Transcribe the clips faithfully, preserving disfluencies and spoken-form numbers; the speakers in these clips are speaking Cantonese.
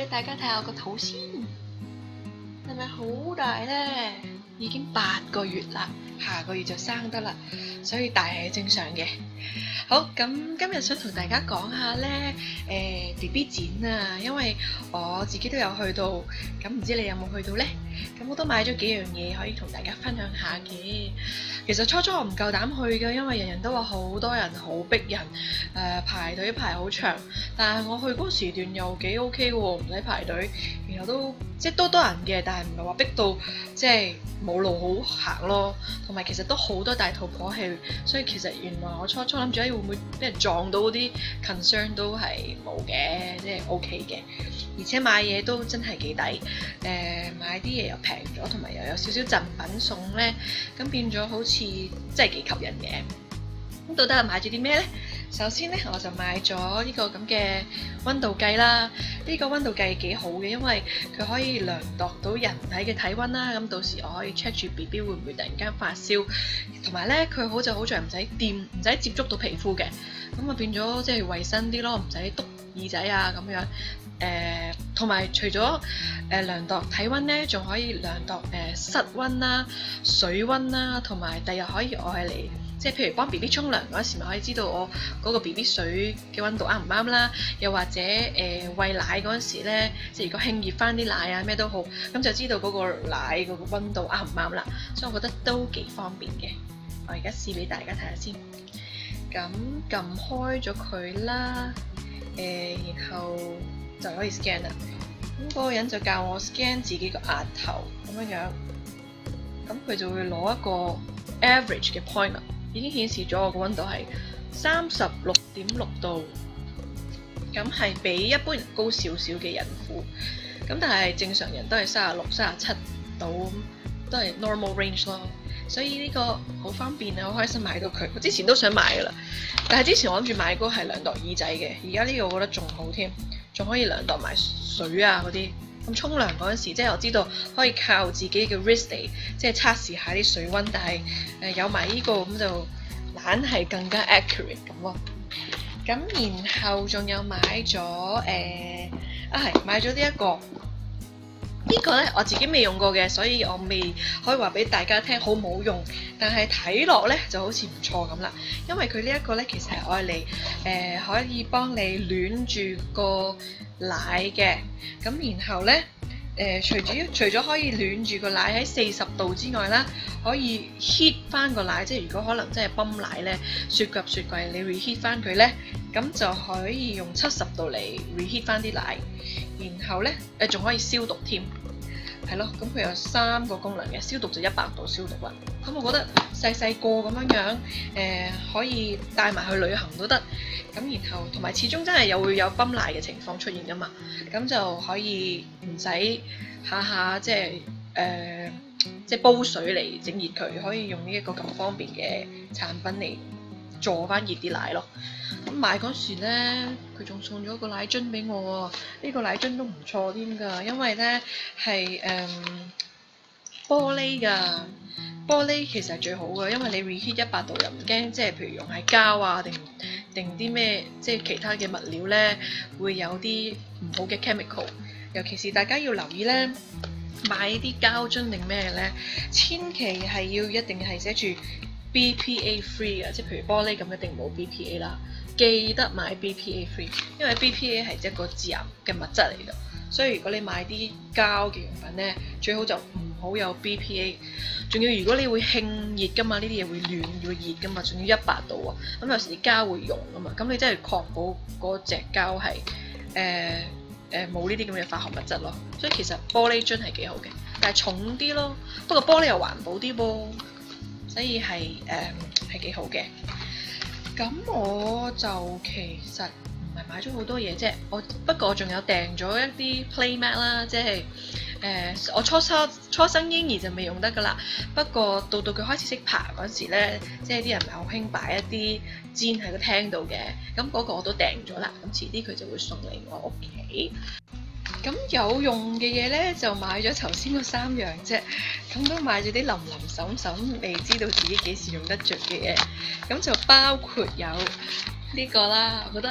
大家睇下我個肚先，係咪好大咧？已經八個月啦，下個月就生得啦，所以大係正常嘅。好，咁今日想同大家講下咧，誒 B B 展啊，因為我自己都有去到，咁唔知你有冇去到咧？咁我都買咗幾樣嘢可以同大家分享下嘅。其實初初我唔夠膽去嘅，因為人人都話好多人，好逼人，誒、呃、排隊排好長。但係我去嗰個時段又幾 OK 喎，唔使排隊，然後都即係都多人嘅，但係唔係話逼到即係冇路好行咯。同埋其實都好多大肚婆去，所以其實原來我初初諗住會唔會俾人撞到嗰啲 concern 都係冇嘅，即係 OK 嘅。而且買嘢都真係幾抵，誒、呃、買啲嘢又平咗，同埋又有少少贈品送咧，咁變咗好似真係幾吸引嘅。咁到底係買咗啲咩咧？首先咧，我就買咗呢個咁嘅溫度計啦。呢、呢個溫度計幾好嘅，因為佢可以量度到人體嘅體溫啦。咁到時我可以 check 住 B B 會唔會突然間發燒，同埋咧佢好就好在唔使掂，唔使接觸到皮膚嘅，咁啊變咗即係衞生啲咯，唔使篤耳仔啊咁樣。誒同埋除咗誒、呃、量度體溫咧，仲可以量度誒、呃、室溫啦、水溫啦，同埋第日可以愛嚟，即係譬如幫 B B 沖涼嗰時，咪可以知道我嗰個 B B 水嘅溫度啱唔啱啦。又或者誒、呃、餵奶嗰陣時咧，即係如果興熱翻啲奶啊咩都好，咁就知道嗰個奶嗰個溫度啱唔啱啦。所以我覺得都幾方便嘅。我而家試俾大家睇下先。咁撳開咗佢啦，誒、呃、然後就可以 scan 啦。咁嗰個人就教我 scan 自己個額頭咁樣樣，咁佢就會攞一個 average 嘅 point 啦，已經顯示咗我個溫度係三十六點六度，咁係比一般人高少少嘅孕婦，咁但係正常人都係三十六、三十七度，都係 normal range 咯。所以呢個好方便啊，好開心買到佢。我之前都想買噶啦，但係之前我諗住買嗰個係量度耳仔嘅，而家呢個我覺得仲好添，仲可以量度埋水啊嗰啲。咁沖涼嗰陣時，即係我知道可以靠自己嘅 wrist 嚟，即係測試下啲水溫，但係誒、呃、有埋呢個咁就懶係更加 accurate 咁咯。咁然後仲有買咗誒、呃、啊係買咗呢一個。呢個咧我自己未用過嘅，所以我未可以話俾大家聽好冇用，但係睇落咧就好似唔錯咁啦。因為佢呢一個咧其實係愛嚟誒可以幫你暖住個奶嘅，咁然後咧誒除咗除咗可以暖住個奶喺四十度之外啦，可以 heat 翻個奶，即係如果可能真係泵奶咧，雪櫃雪櫃你 reheat 翻佢咧，咁就可以用七十度嚟 reheat 翻啲奶。然後咧，誒仲可以消毒添，係咯，咁佢有三個功能嘅，消毒就一百度消毒啦。咁我覺得細細個咁樣樣，誒、呃、可以帶埋去旅行都得。咁然後同埋始終真係又會有泵奶嘅情況出現噶嘛，咁就可以唔使下下即係誒、呃、即係煲水嚟整熱佢，可以用呢一個咁方便嘅產品嚟助翻熱啲奶咯。咁買嗰時咧，佢仲送咗個奶樽俾我喎。呢個奶樽都唔錯添㗎，因為咧係誒玻璃㗎。玻璃其實係最好嘅，因為你 reheat 一百度又唔驚，即係譬如用係膠啊，定定啲咩即係其他嘅物料咧，會有啲唔好嘅 chemical。尤其是大家要留意咧，買啲膠樽定咩咧，千祈係要一定係寫住 B P A free 嘅，即係譬如玻璃咁一定冇 B P A 啦。記得買 B P A free， 因為 B P A 係一個致癌嘅物質嚟㗎，所以如果你買啲膠嘅用品咧，最好就唔好有 B P A。仲要如果你會興熱㗎嘛，呢啲嘢會暖會熱㗎嘛，仲要一百度啊，咁有時啲膠會溶㗎嘛，咁你真係確保嗰隻膠係誒誒冇呢啲咁嘅化學物質咯。所以其實玻璃樽係幾好嘅，但係重啲咯。不過玻璃又環保啲噃，所以係誒係幾好嘅。咁我就其實唔係買咗好多嘢啫，我不過我仲有訂咗一啲 playmat 啦，即係誒、呃、我初初初生嬰兒就未用得噶啦，不過到到佢開始識爬嗰時咧，即係啲人咪好興擺一啲氈喺個廳度嘅，咁嗰個我都訂咗啦，咁遲啲佢就會送嚟我屋企。咁有用嘅嘢咧就買咗頭先嗰三樣啫，咁都買咗啲淋淋沈沈未知道自己幾時用得着嘅嘢，咁就包括有呢個啦，我覺得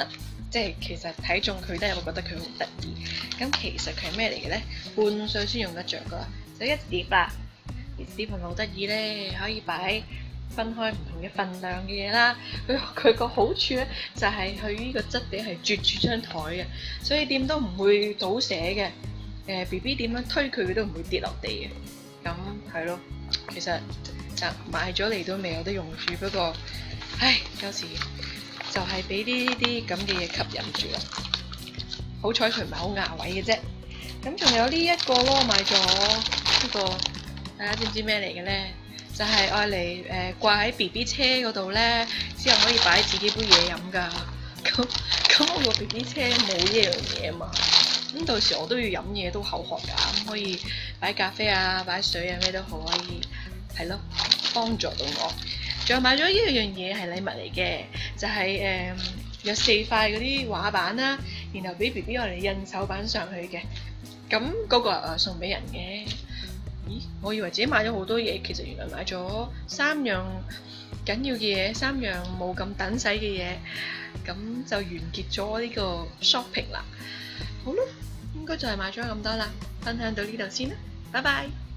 即係其實睇中佢都係會覺得佢好得意。咁其實佢係咩嚟嘅咧？半歲先用得着噶，就一碟啦。碟份好得意咧，可以擺分開唔同嘅份量嘅嘢啦。佢佢個好處咧就係佢呢個質地係絕住張台嘅，所以點都唔會倒瀉嘅。誒 B B 點樣推佢，佢都唔會跌落地嘅。咁係咯，其實就買咗嚟都未有得用住，不過唉，有時就係俾呢啲咁嘅嘢吸引住啦。好彩佢唔係好牙位嘅啫。咁仲有呢一個咯，買咗呢個，大家知唔知咩嚟嘅咧？就係愛嚟誒掛喺 B B 車嗰度咧，之後可以擺自己杯嘢飲噶。咁咁我個 B B 車冇呢樣嘢啊嘛。咁到時我都要飲嘢，都口渴㗎，咁可以擺咖啡啊、擺水啊，咩都好可以，係咯，幫助到我。仲有買咗呢一樣嘢係禮物嚟嘅，就係、是、誒、呃、有四塊嗰啲畫板啦，然後俾 B B 我哋印手板上去嘅。咁嗰個係送俾人嘅。咦？我以為自己買咗好多嘢，其實原來買咗三樣緊要嘅嘢，三樣冇咁等使嘅嘢，咁就完結咗呢個 shopping 啦。好啦，應該就係買咗咁多啦，分享到呢度先啦，拜拜。